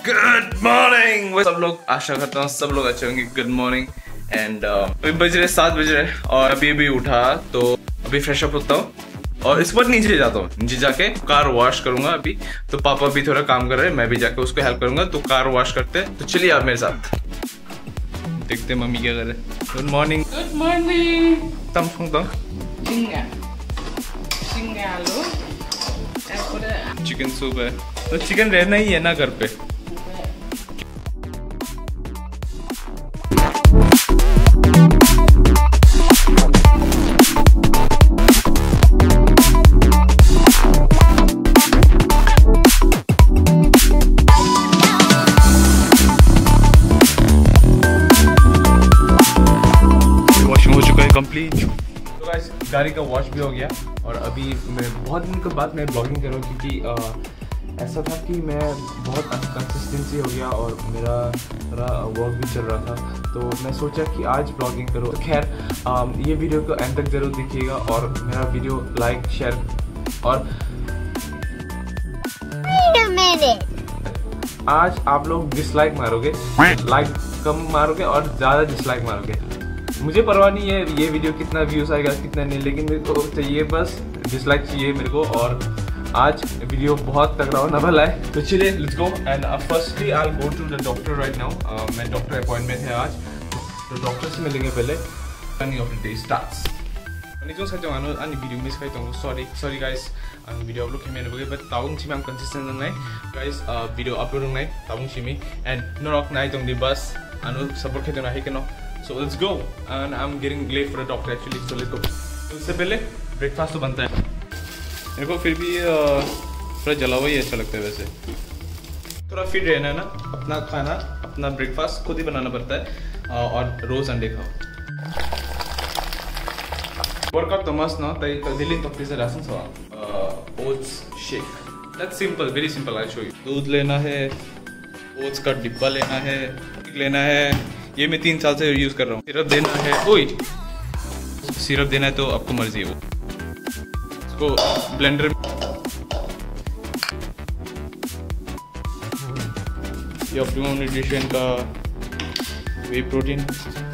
Good morning सब लोग, आशा करता हूँ सब लोग अच्छे होंगे। Good morning. एंड अभी बज रहे 7 बज रहे और अभी उठा तो अभी फ्रेश अप होता हूँ और इसके बाद नीचे जाता हूँ। नीचे जाके कार वॉश करूंगा अभी। तो पापा भी थोड़ा काम कर रहे हैं, मैं भी जाके उसको हेल्प करूंगा। तो कार वॉश करते हैं, तो चलिए आप मेरे साथ देखते मम्मी क्या कर रहे हैं। Good morning. Good morning. तम सुनता चिकन सूप है, तो चिकन रहना ही है ना घर पे। वॉशिंग हो चुका है कंप्लीट। तो गाइस गाड़ी का वॉश भी हो गया और अभी मैं बहुत दिन के बाद मैं ब्लॉगिंग कर रहा हूँ, क्योंकि ऐसा था कि मैं बहुत अनकंसिस्टेंसी हो गया और मेरा थोड़ा वर्क भी चल रहा था। तो मैं सोचा कि आज ब्लॉगिंग करो। तो खैर ये वीडियो को एंड तक ज़रूर देखिएगा और मेरा वीडियो लाइक शेयर और आज आप लोग डिसलाइक मारोगे, लाइक कम मारोगे और ज़्यादा डिसलाइक मारोगे। मुझे परवाह नहीं है ये वीडियो कितना व्यूज आएगा कितना नहीं, लेकिन मेरे को चाहिए बस डिसलाइक चाहिए मेरे को। और आज वीडियो बहुत तगड़ा होने वाला है। तो चलिए let's go. And firstly I will go to the doctor right now. मैं डॉक्टर अपॉइंटमेंट है आज, तो डॉक्टर से मिलेंगे पहले। Running of the day starts. निजों साथ जानो आनी वीडियो मिस खाई तो सॉरी गाइस। आनी वीडियो अपलोड खेमेन बगे बट ताउंग छिम आम कंसिस्टेंट नंगाई गाइस वीडियो अपलोड नंगाई ताउंग छिमी एंड नरक नाइ तंग दि बस आनु सपोर्ट खेतो ना हेकेनो। So let's go, and I'm getting late for the doctor actually. So let's go. तो उससे पहले ब्रेकफास्ट तो बनता है। मेरे को फिर भी थोड़ा जला हुआ ही अच्छा लगता है वैसे। थोड़ा फिट रहना है ना, अपना खाना अपना ब्रेकफास्ट खुद ही बनाना पड़ता है और रोज अंडे खाओ। वर्कआउट तो मस्त ना तई दिल्ली तो फिर से राशन सवा oats shake. That's simple, very simple. I show you. दूध लेना है, ओट्स का डिब्बा लेना है, लेना है। ये मैं 3 साल से यूज कर रहा हूँ। सिरप देना है, ओए सिरप देना है तो आपको मर्जी है वो। इसको ब्लेंडर में ये ऑप्टिमम न्यूट्रिशन का whey protein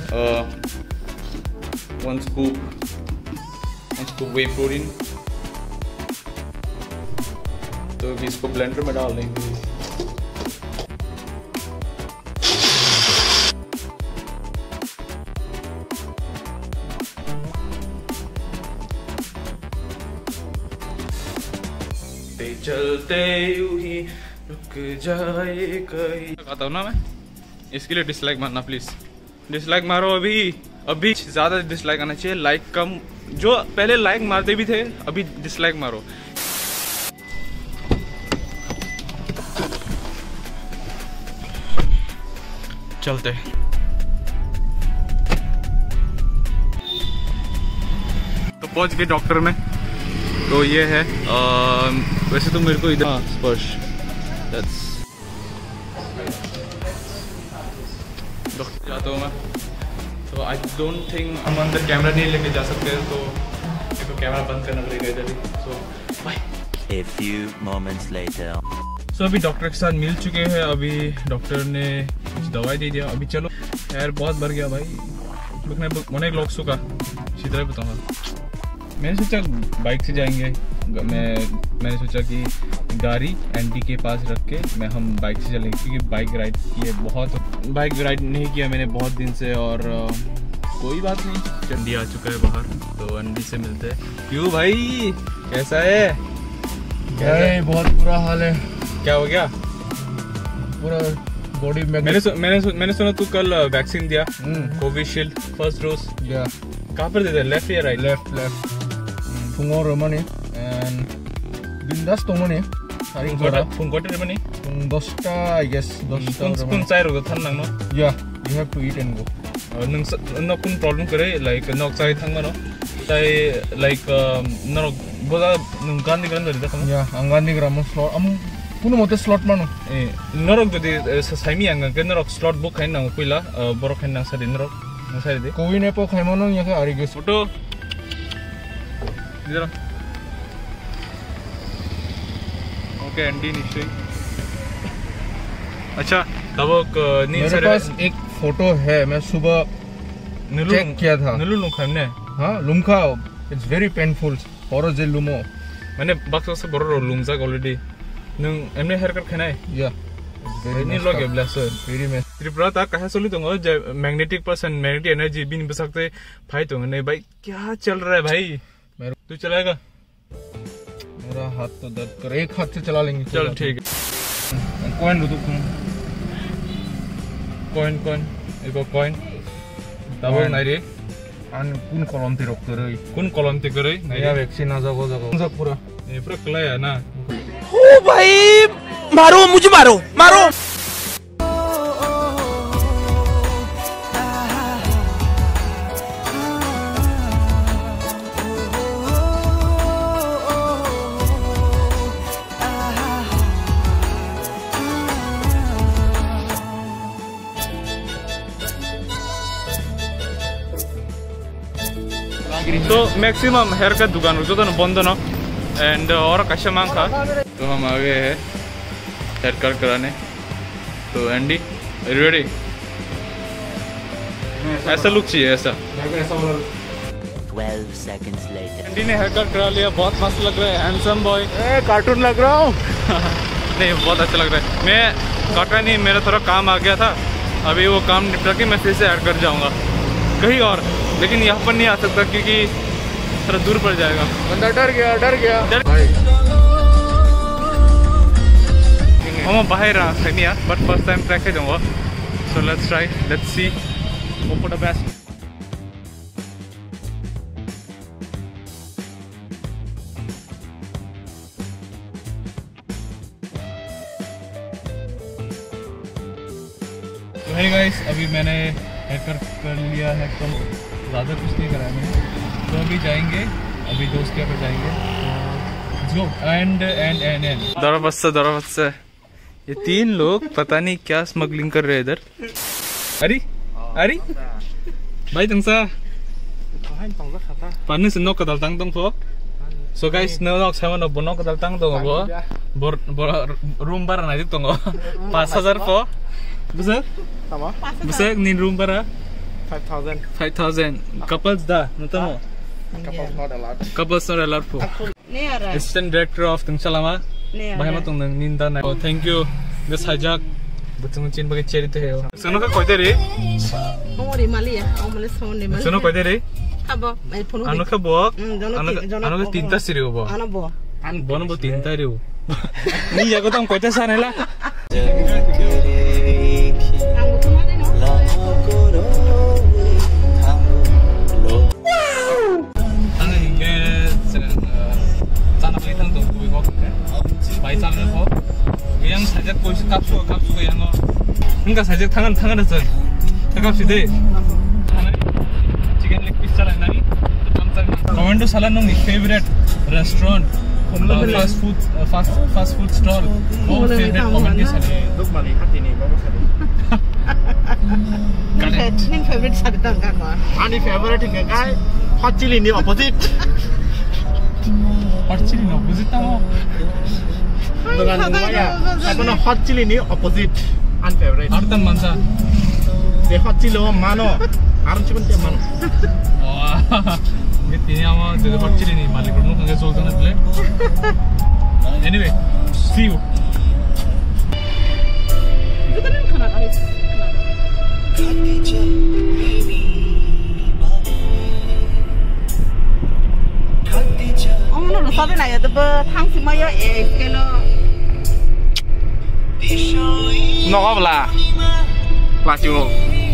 1 scoop whey protein. तो इसको ब्लेंडर में डाल देंगे। चलते यूं ही रुक जाए कहीं। कहता हूँ ना मैं, इसके लिए डिसलाइक मारना प्लीज। डिसलाइक मारो अभी ज्यादा डिसलाइक आना चाहिए, लाइक कम। जो पहले लाइक मारते भी थे अभी डिसलाइक मारो। चलते तो पहुंच गए डॉक्टर में। तो ये है वैसे तो मेरे को इधर स्पर्श डॉक्टर जाता हूँ मैं। तो आई डोंट थिंक हम अंदर कैमरा नहीं लेके जा सकते, तो मेरे को कैमरा बंद करना पड़ेगा इधर ही। So bye. A few moments later. So अभी डॉक्टर के साथ मिल चुके हैं। अभी डॉक्टर ने कुछ दवाई दे दिया। अभी चलो यार, बहुत भर गया भाई। मैंने लोग सुखा सीधा बताऊँगा। मैंने सोचा बाइक से जाएंगे। मैंने सोचा कि गाड़ी एंटी के पास रख के हम बाइक से चलेंगे, क्योंकि बाइक राइड नहीं किया मैंने बहुत दिन से। और कोई बात नहीं, चंडी आ चुका है बाहर, तो अंडी से मिलते हैं। क्यों भाई, कैसा है? बहुत बुरा हाल है। क्या हो गया? पूरा बॉडी में। मैंने सुना तू कल वैक्सीन दिया, कोविशील्ड फर्स्ट डोज। कहाँ पर देते? लेफ्ट या राइट? लेफ्ट फुंगो रमनी एंड बिंदास तो मनी सारी घोड़ा फुंगोटे रमनी 10टा आई गेस 10टा कुन चाय रोग थान नांगनो। Yeah you have to eat and go. नों कुन प्रॉब्लम करे लाइक नोक चाय थांगनो ताई लाइक नोक बोला गांधी ग्राम दे देखो। या गांधी ग्राम स्लॉट हम कुनो मते स्लॉट मानो ए नोक जदि साइमी आंगा के नोक स्लॉट बुक खाइन नांगो पहिला बरो खाइन नांग सादि नोक नसारि दे कोविन एपो खाइमनो याके आरि गेस फोटो इधर। ओके एंडी निश्चय अच्छा तब मेरे पास एक फोटो है, मैं सुबह चेक किया था। नलू लुमखामने हाँ लुमखा, इट्स वेरी पेनफुल हर जे लुमो माने बाक्स से बर लुमजाक अलरेडी नों एमने हेयर कट खानाय या वेरी लगे ब्लास वेरी मेस त्रिपुरा ता कहा सोलू दंगो मैग्नेटिक पर्सन मैग्नेटिक एनर्जी बिन बसकते भाई तो नहीं भाई क्या चल रहा है भाई तू चलाएगा मेरा हाथ तो दर्द कर, एक हाथ से चला लेंगे। चल ठीक है कॉइन लो तुम कॉइन एको कॉइन तब नहीं रे आन कुन कलम ती रोक करे कुन कलम ती करे नहीं या वैक्सीन आ जागो पूरा ये पूरा कलाया ना ओ भाई मारो मुझे मारो तो मैक्सिमम हेयर कट दुकान जो तो बंद ना एंड और कस्टमर का तो हम आ गए हैं हेयर कट कराने। तो एंडी रेडी ऐसा लुक चाहिए ऐसा 12 seconds later एंडी ने हेयर कट करा लिया, बहुत मस्त लग रहा है, हैंडसम बॉय। कार्टून लग रहा हूँ नहीं बहुत अच्छा लग रहा है। मैं कटा नहीं, मेरा थोड़ा काम आ गया था, अभी वो काम निपटा के मैं फिर से ऐड कर जाऊँगा कहीं और, लेकिन यहाँ पर नहीं आ सकता क्योंकि थोड़ा दूर पड़ जाएगा। बंदा डर गया हम बाहर नहीं यार, बट फर्स्ट टाइम ट्राई कर जाऊँगा। So let's try, let's see hope for the best. तो हे गाइस, अभी मैंने हेयर कट कर लिया है, तो ज़्यादा कुछ नहीं कराया मैंने, तो अभी जाएंगे, अभी दोस्त के यहाँ पर जाएंगे। जो एंड दरबस्सा ये तीन लोग पता नहीं क्या स्मगलिंग कर रहे हैं इधर। अरे भाई तंगसा पानी से नौका दलतांग तंग फो। So guys, नौक सामान अब नौका दलतांग तो वो रूम बारा ना दिख तो 5,000 फो besar nin room bara 5,000 couples da notamo couples not allowed for assistant director of Tungchalama bahai ma tung nin da na. Oh thank you this hajak butung chin bagi cheri te he sono ka koite re ongori mali ya omale sone mali sono koite re abo mai phone anu ka bo anu ka tinta siri bo ana bo an bon bo tinta re ni ya ko tam koite sa nela yang sajak koisi kapsu yang enggak sajak tangan aja kapsu deh chicken leg piece chala nani commando salah nong favorite restaurant fast food stall favorite commando salah look mali hati ni bawa sari ning favorite sari tang ka ani favorite enggak kai hot chili ni opposite tamo dengan saya apa na hot chili ni opposite unfavorite artan mansa de hot chili mano aron chiban te mano wah ini ama de hot chili ni malik ro nge sol tan dile anyway see you kita nih khana kali nó sao thế này tôi bơ thang xí mấy cái nó có là chịu rồi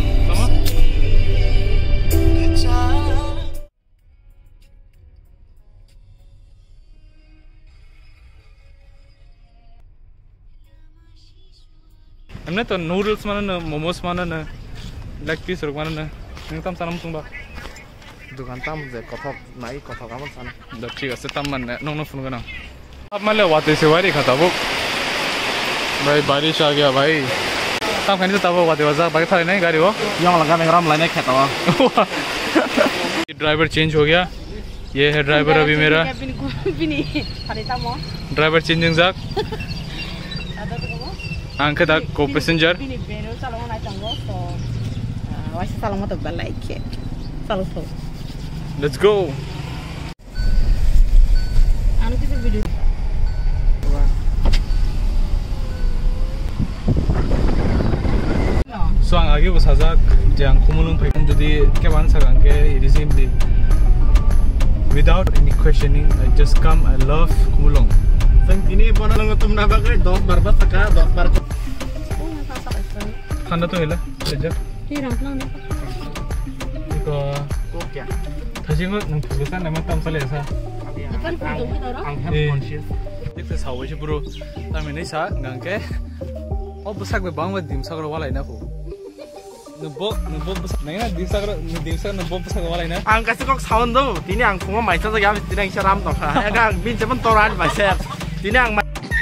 हमने तो noodles माना ना मोमोस माना ना leg piece रुक माना ना नहीं तम सानम तुम बा दुकान तम जे कथक नाई कथक आमन सान द ठीक है तम मन नोंग फोन करना अब मान ले वाते से वारी खाता वो भाई बारिश आ गया भाई तब खाने से तब वाते वजह बाकी था नहीं गाड़ी वो yang लगा में राम लाने खाता हुआ ड्राइवर चेंज हो गया ये है ड्राइवर अभी मेरा ड्राइवर चेंजिंग जाक Ang kada co-passenger. Bini beno salam na chango so. Wasi salam to like. Salam so. Let's go. Anu kita video. So ang agi ko sajak jang kumulong paikan jodi keban sagang ke recently without any questioning I just come. I love kumulong. Sang tini pona lang tum na ba kay 10 bar ba taka 10 bar. Khanda to hela sajak. Tirang lang ni. Iko Ko kya? thajing ko nang pulusan naman tam sale sa. Ikan photo kita ro. Ang health conscious. Dik sa hawe ji bro. Tami nei sa ngang ke. O busak be bang wa dim sa ro wala ina ko. Nubo busak nai na dim sa nubo busak wala ina. Ang kasi kok sound do. Tini ang kuma mai sa ga tini ang saram to ka. Ang bin jaman toran ba ser. Tini ang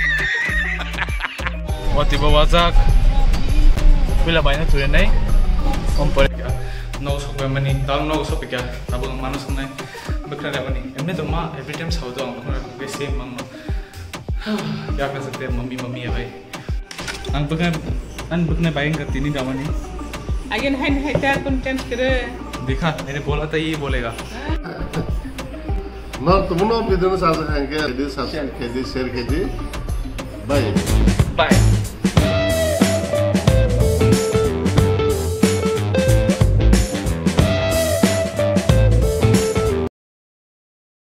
Wati ba wajak. Bila bayna tuya nai. Kompor ka. No so ko mani dal no so pika. Tabung manus nai. Bekra le mani. Emne to ma every time saw do ang ko same mama. Ya kan sakte mummy ya bhai. Ang bekna bayang ka tini gamani. Again hand hater content करे देखा मैंने बोला था ये बोलेगा ना तुमनो video साथ हैं के वीडियो साथ हैं के शेयर कीजिए बाय बाय